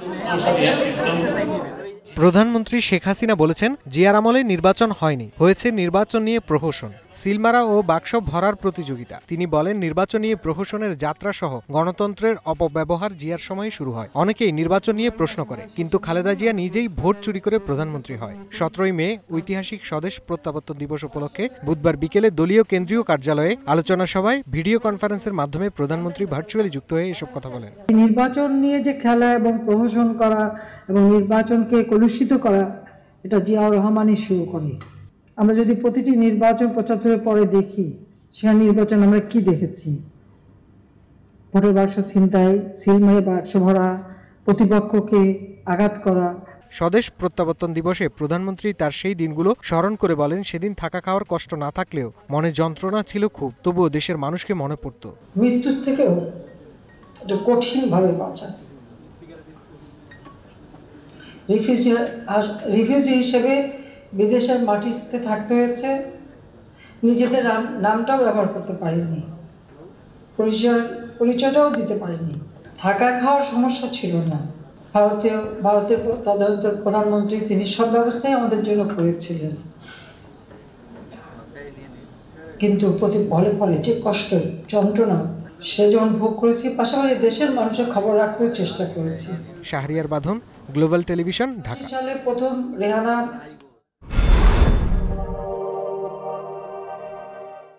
প্রধানমন্ত্রী শেখ হাসিনা বলেছেন, জিয়ার আমলে নির্বাচন হয়নি, হয়েছে নির্বাচন নিয়ে প্রহসন, সিলমারা ও বাক্স ভরার প্রতিযোগিতা। তিনি বলেন, নির্বাচন নিয়ে প্রহসনের যাত্রা সহ গণতন্ত্রের অপব্যবহার জিয়ার সময় শুরু হয়। অনেকেই নির্বাচন নিয়ে প্রশ্ন করে, কিন্তু খালেদা জিয়া নিজেই ভোট চুরি করে প্রধানমন্ত্রী হয়। 17 মে ঐতিহাসিক স্বদেশ প্রত্যাবর্তন দিবস উপলক্ষে বুধবার বিকেলে দলীয় কেন্দ্রীয় কার্যালয়ে আলোচনা সভায় ভিডিও কনফারেন্সের মাধ্যমে প্রধানমন্ত্রী ভার্চুয়ালি যুক্ত হয়ে এসব কথা বলেন। নির্বাচন নিয়ে যে খেলা এবং প্রহসন করা এবং নির্বাচনকে কলুষিত করা, এটা জিয়াউর রহমানই শুরু করে। আমরা যদি প্রতিটি নির্বাচন 75-এর পরে দেখি, সেখানে নির্বাচন আমরা কি দেখেছি? ভোটের বাক্স ছিনতাই, সিল মেরে বাক্স ভরা, প্রতিপক্ষকে আঘাত করা। স্বদেশ প্রত্যাবর্তন দিবসে প্রধানমন্ত্রী তার সেই দিনগুলো স্মরণ করে বলেন, সেদিন থাকা খাওয়ার কষ্ট না থাকলেও মনে যন্ত্রণা ছিল খুব, তবুও দেশের মানুষকে মনে পড়ত। মৃত্যুর থেকেও এটা কঠিনভাবে বাঁচা। রিফিউজি হিসেবে বিদেশের মাটিতে থাকতে হয়েছে, নিজেদের নামটাও ব্যবহার করতে পারিনি, পরিচয়টাও দিতে পারিনি। থাকা খাওয়ার সমস্যা ছিল না। ভারতের তদানীন্তন প্রধানমন্ত্রী তিনি সব ব্যবস্থাই আমাদের জন্য করেছিলেন, কিন্তু পরে যে কষ্ট যন্ত্রণা সে যেমন ভোগ করেছি, পাশাপাশি দেশের মানুষের খবর রাখতেও চেষ্টা করেছি। শাহরিয়ার বাঁধন, গ্লোবাল টেলিভিশন, ঢাকা। সালে প্রথম রেহানা